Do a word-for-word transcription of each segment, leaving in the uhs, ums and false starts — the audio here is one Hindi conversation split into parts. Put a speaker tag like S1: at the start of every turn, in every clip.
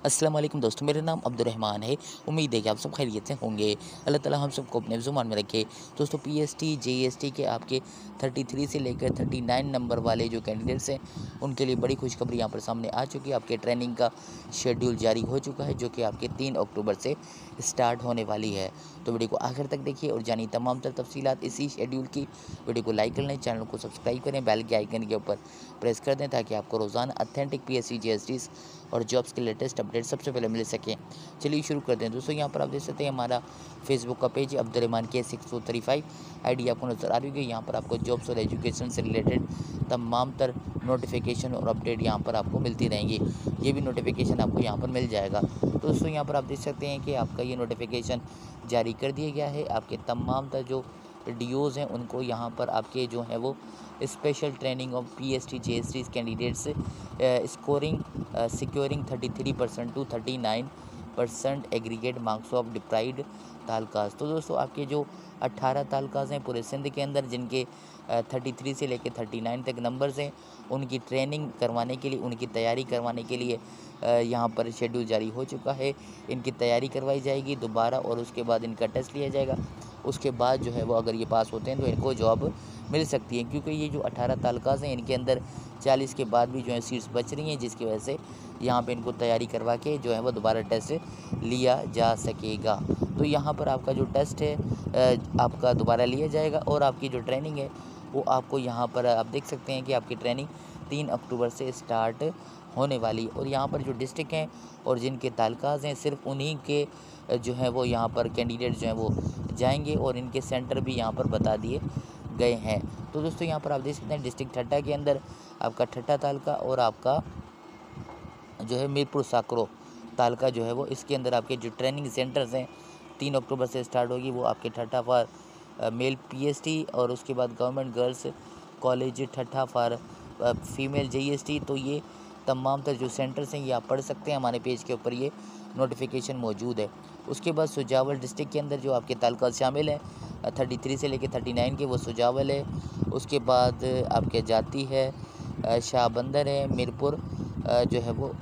S1: अस्सलाम वालेकुम दोस्तों, मेरा नाम अब्दुर्रहमान है। उम्मीद है कि आप सब खैरियत से होंगे। अल्लाह ताला हम सबको अपने ज़ुबान में रखे। दोस्तों, पीएसटी जेएसटी के आपके तैंतीस से लेकर उनतालीस नंबर वाले जो कैंडिडेट्स हैं, उनके लिए बड़ी खुशखबरी यहाँ पर सामने आ चुकी है। आपके ट्रेनिंग का शेड्यूल जारी हो चुका है, जो कि आपके तीन अक्टूबर से स्टार्ट होने वाली है। तो वीडियो को आखिर तक देखिए और जानिए तमाम तर तफसीलात इसी शेड्यूल की। वीडियो को लाइक कर लें, चैनल को सब्सक्राइब करें, बेल के आइकन के ऊपर प्रेस कर दें, ताकि आपको रोज़ाना ऑथेंटिक पीएसटी जेएसटीज़ और जॉब्स के लेटेस्ट अपडेट सबसे पहले मिल सकें। चलिए शुरू करते हैं दोस्तों। यहाँ पर आप देख सकते हैं हमारा फेसबुक का पेज अब्दुर्रहमान के सिक्स टू थ्री फाइव आई आपको नजर आ रही है। यहाँ पर आपको जॉब्स और एजुकेशन से रिलेटेड तमाम तर नोटिफिकेशन और अपडेट यहाँ पर आपको मिलती रहेंगी। ये भी नोटिफिकेशन आपको यहाँ पर मिल जाएगा। तो दोस्तों, यहाँ पर आप देख सकते हैं कि आपका ये नोटिफिकेशन जारी कर दिया गया है। आपके तमाम तर जो डीओज़ हैं, उनको यहाँ पर आपके जो है वो special training of PST JST candidates scoring securing thirty three percent to thirty nine percent aggregate marks of deprived तालकाज। तो दोस्तों, आपके जो अट्ठारह तालकाज हैं पूरे सिंध के अंदर, जिनके तैंतीस से लेकर उनतालीस तक नंबर्स हैं, उनकी ट्रेनिंग करवाने के लिए, उनकी तैयारी करवाने के लिए यहाँ पर शेड्यूल जारी हो चुका है। इनकी तैयारी करवाई जाएगी दोबारा और उसके बाद इनका टेस्ट लिया जाएगा। उसके बाद जो है वो अगर ये पास होते हैं तो इनको जॉब मिल सकती है, क्योंकि ये जो अठारह तालकाज हैं, इनके अंदर चालीस के बाद भी जो है सीट्स बच रही हैं, जिसकी वजह से यहाँ पे इनको तैयारी करवा के जो है वो दोबारा टेस्ट लिया जा सकेगा। तो यहाँ पर आपका जो टेस्ट है आपका दोबारा लिया जाएगा और आपकी जो ट्रेनिंग है वो आपको यहाँ पर आप देख सकते हैं कि आपकी ट्रेनिंग तीन अक्टूबर से स्टार्ट होने वाली। और यहाँ पर जो डिस्ट्रिक्ट हैं और जिनके तालकाज हैं, सिर्फ उन्हीं के जो है वो यहाँ पर कैंडिडेट जो हैं वो जाएंगे और इनके सेंटर भी यहाँ पर बता दिए गए हैं। तो दोस्तों, यहाँ पर आप देख सकते हैं डिस्ट्रिक्ट ठट्टा के अंदर आपका ठट्टा तालका और आपका जो है मीरपुर साकरो तालका जो है वो, इसके अंदर आपके जो ट्रेनिंग सेंटर्स हैं तीन अक्टूबर से स्टार्ट होगी। वो आपके ठट्टा फॉर मेल पीएसटी और उसके बाद government girls college Thatta for female JEST. तो ये तमाम तर जो सेंटर्स हैं ये आप पढ़ सकते हैं, हमारे पेज के ऊपर ये नोटिफिकेशन मौजूद है। उसके बाद सुजावल डिस्ट्रिक्ट के अंदर जो आपके तालका शामिल हैं तैंतीस से लेकर उनतालीस के, वो सुजावल है। उसके बाद आपके जाती है शाहबंदर है, मीरपुर जो है वो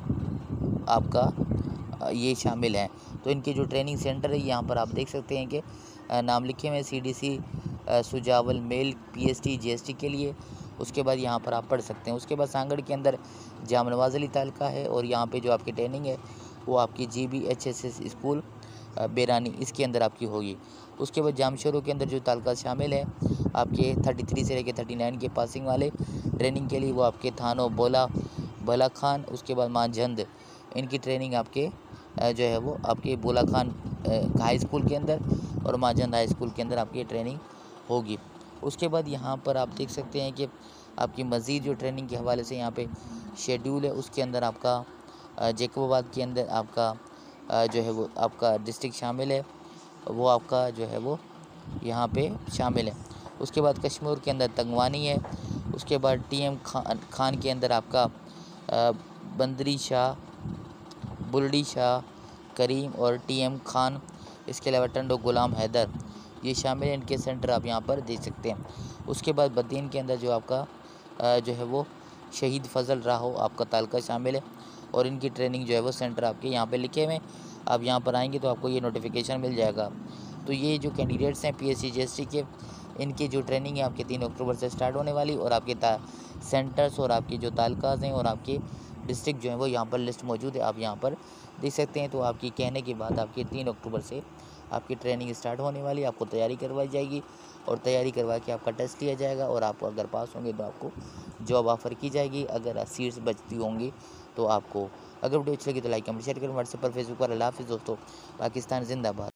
S1: आपका ये शामिल हैं। तो इनके जो ट्रेनिंग सेंटर है यहाँ पर आप देख सकते हैं कि नाम लिखे हुए CDC Sujawal male PST JST के लिए। उसके बाद यहाँ पर आप पढ़ सकते हैं। उसके बाद सांगड़ के अंदर जाम नवाज अली तालका है और यहाँ पे जो आपकी ट्रेनिंग है वो आपकी G B H S S school Berani, इसके अंदर आपकी होगी। उसके बाद जामशोरों के अंदर जो तालका शामिल है आपके तैंतीस से लेकर उनतालीस के पासिंग वाले ट्रेनिंग के लिए, वो आपके थानो बोला भला खान, उसके बाद मांझंद, इनकी ट्रेनिंग आपके जो है वो आपके बोला खान हाई स्कूल के अंदर और मांझंद हाई स्कूल के अंदर आपकी ट्रेनिंग होगी। उसके बाद यहाँ पर आप देख सकते हैं कि आपकी मज़ीद जो ट्रेनिंग के हवाले से यहाँ पे शेड्यूल है, उसके अंदर आपका जैकबाबाद के अंदर आपका जो है वो आपका डिस्ट्रिक्ट शामिल है, वो आपका जो है वो यहाँ पे शामिल है। उसके बाद कश्मीर के अंदर तंगवानी है। उसके बाद टीएम खान खान के अंदर आपका बंदरी शाह, बुलडी शाह करीम और टीएम खान, इसके अलावा टंडो गुलाम हैदर, ये शामिल हैं। इनके सेंटर आप यहाँ पर देख सकते हैं। उसके बाद बद्दीन के अंदर जो आपका जो है वो शहीद फजल राहो आपका तालका शामिल है और इनकी ट्रेनिंग जो है वो सेंटर आपके यहाँ पे लिखे हुए हैं। आप यहाँ पर आएंगे तो आपको ये नोटिफिकेशन मिल जाएगा। तो ये जो कैंडिडेट्स हैं पीएससी जेएसटी के, इनकी जो ट्रेनिंग है आपके तीन अक्टूबर से स्टार्ट होने वाली और आपके सेंटर्स और आपके जो तालकाज हैं और आपके डिस्ट्रिक्ट जो है वो यहाँ पर लिस्ट मौजूद है, आप यहाँ पर देख सकते हैं। तो आपकी कहने के बाद आपके तीन अक्टूबर से आपकी ट्रेनिंग स्टार्ट होने वाली, आपको तैयारी करवाई जाएगी और तैयारी करवा के आपका टेस्ट लिया जाएगा और आप अगर पास होंगे तो आपको जॉब ऑफ़र की जाएगी। अगर सीट्स बचती होंगी तो आपको, अगर वीडियो अच्छी लगी तो लाइक कमेंट शेयर करें। व्हाट्सएप पर फेसबुक पर। अल्लाह हाफ़िज़ दोस्तों, पाकिस्तान जिंदाबाद।